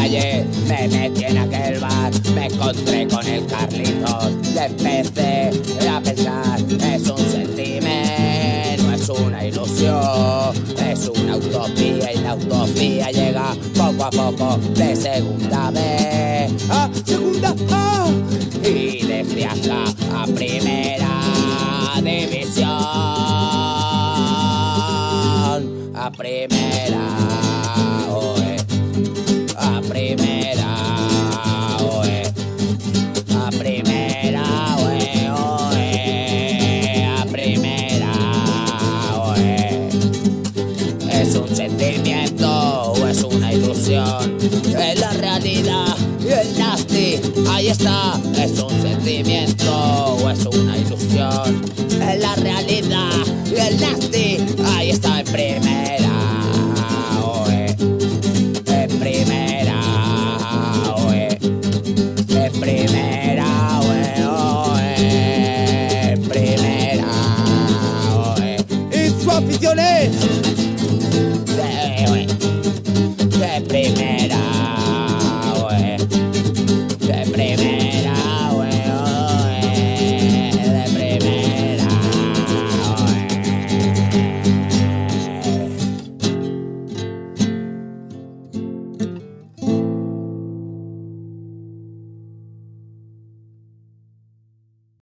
calle, me metí en aquel bar, me encontré con el Carlitos y empecé a pensar, es un sentimiento, no es una ilusión, es una utopía y la utopía llega poco a poco de segunda vez a segunda A y de friaca a primera división, a primera, oe, a primera, oe, a primera, oe, oe, a primera, oe. ¿Es un sentimiento o es una ilusión? Es la realidad y el nasty, ahí está. ¿Es un sentimiento o es una ilusión? Es la realidad y el nasty, ahí está en primera, oe, en primera, oe, en primera, oe, oe, en primera, oe. Y su afición es